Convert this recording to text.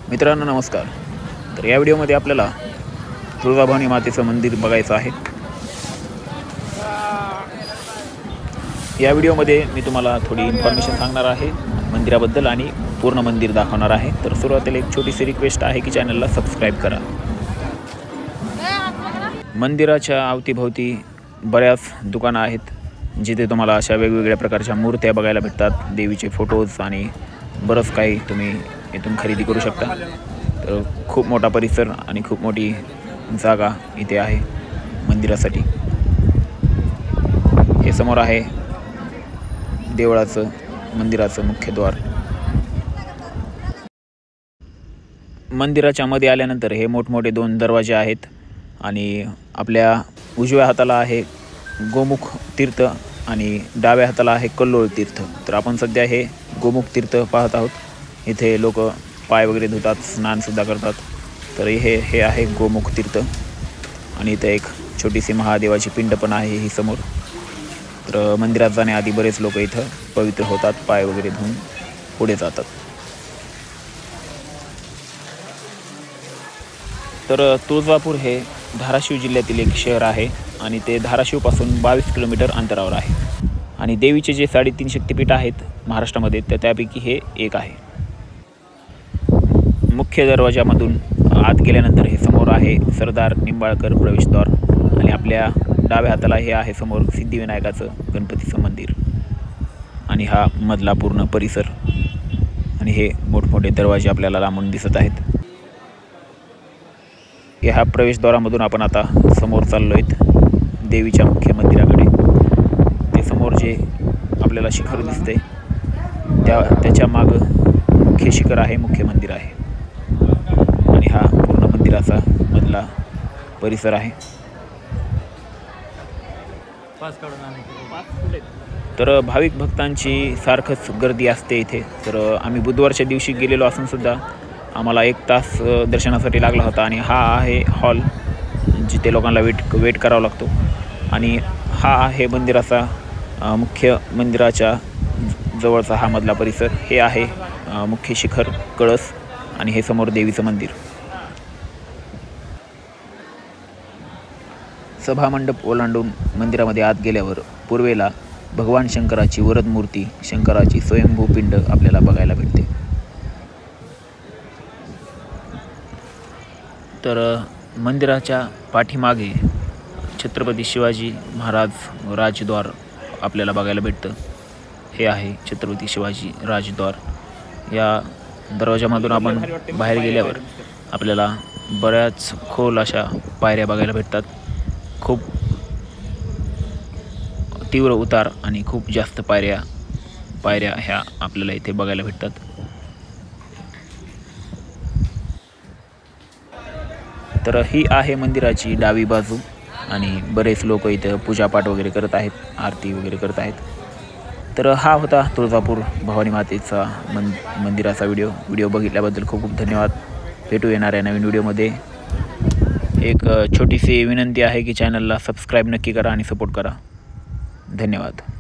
मित्रांनो नमस्कार। तर या व्हिडिओमध्ये आपल्याला तुळजाभवानी मातेचं मंदिर बघायचं आहे। या व्हिडिओमध्ये मी तुम्हाला थोडी इन्फॉर्मेशन सांगणार आहे मंदिराबद्दल आणि पूर्ण मंदिर दाखवणार आहे। तर सुरुवातीला एक छोटीशी रिक्वेस्ट आहे की चॅनलला सबस्क्राइब करा। मंदिराच्या अवतीभोवती बऱ्याच दुकानं आहेत जिथे तुम्हाला अशा वेगवेगळ्या प्रकारच्या मूर्त्या बघायला भेटतात, देवीचे फोटोज आणि बरंच काही तुम्ही इथून खरेदी करू शकता। तर खूप मोठा परिसर आणि खूप मोठी जागा इथे आहे मंदिरासाठी। हे समोर आहे देवळाचं मंदिराचं मुख्य द्वार। मंदिराच्या मध्ये आल्यानंतर हे मोठमोठे 2 दरवाजे आहेत आणि आपल्या उजव्या हाताला आहे गोमुख तीर्थ आणि डाव्या हाताला आहे कल्लोळ तीर्थ। तर आपण सध्या हे गोमुख तीर्थ पाहत आहोत। इथे लोक पाय वगैरे धुतात, स्नानसुद्धा करतात। तर हे आहे गोमुख तीर्थ आणि इथे एक छोटीशी महादेवाची पिंड पण आहे ही समोर। तर मंदिरात जाण्याआधी बरेच लोक इथं पवित्र होतात, पाय वगैरे धुवून पुढे जातात। तर तुळजापूर हे धाराशिव जिल्ह्यातील एक शहर आहे आणि ते धाराशिवपासून 22 किलोमीटर अंतरावर आहे आणि देवीचे जे 3.5 शक्तिपीठ आहेत महाराष्ट्रामध्ये त्यापैकी हे एक आहे। मुख्य दरवाजामधून आत गेल्यानंतर हे समोर आहे सरदार निंबाळकर प्रवेशद्वार आणि आपल्या डाव्या हाताला हे आहे समोर सिद्धिविनायकाचं गणपतीचं मंदिर आणि हा मधला पूर्ण परिसर आणि हे मोठमोठे दरवाजे आपल्याला लांबून दिसत आहेत। ह्या प्रवेशद्वारामधून आपण आता समोर चाललोय देवीच्या मुख्य मंदिराकडे। ते समोर जे आपल्याला शिखर दिसते त्याच्या मागं मुख्य शिखर आहे, मुख्य मंदिर आहे आणि हा पूर्ण मंदिराचा मधला परिसर आहे। तर भाविक भक्तांची सारखंच गर्दी असते इथे। तर आम्ही बुधवारच्या दिवशी गेलेलो असून सुद्धा आम्हाला 1 तास दर्शनासाठी लागला होता आणि हा आहे हॉल जिथे लोकांना वेट करावा लागतो आणि हा आहे मंदिराचा मुख्य मंदिराच्या जवळचा हा मधला परिसर। हे आहे मुख्य शिखर, कळस आणि हे समोर देवीचं मंदिर। सभामंडप ओलांडून मंदिरामध्ये आत गेल्यावर पूर्वेला भगवान शंकराची वरद मूर्ती, शंकराची स्वयंभू पिंड आपल्याला बघायला भेटते। तर मंदिराच्या पाठीमागे छत्रपती शिवाजी महाराज राजद्वार आपल्याला बघायला भेटतं। हे आहे छत्रपती शिवाजी राजद्वार। या दरवाजामधून आपण बाहेर गेल्यावर आपल्याला बऱ्याच खोल अशा पायऱ्या बघायला भेटतात। खूप तीव्र उतार आणि खूप जास्त पायऱ्या ह्या आपल्याला इथे बघायला भेटतात। तर ही आहे मंदिराची डावी बाजू आणि बरेच लोक इथं पूजापाठ वगैरे करत आहेत, आरती वगैरे करत आहेत। तर हा होता तुळजापूर भवानी मातेचा मंदिराचा व्हिडिओ बघितल्याबद्दल खूप खूप धन्यवाद। भेटू येणाऱ्या नवीन व्हिडिओमध्ये। एक छोटीशी विनंती आहे की चॅनलला सबस्क्राईब नक्की करा आणि सपोर्ट करा। धन्यवाद।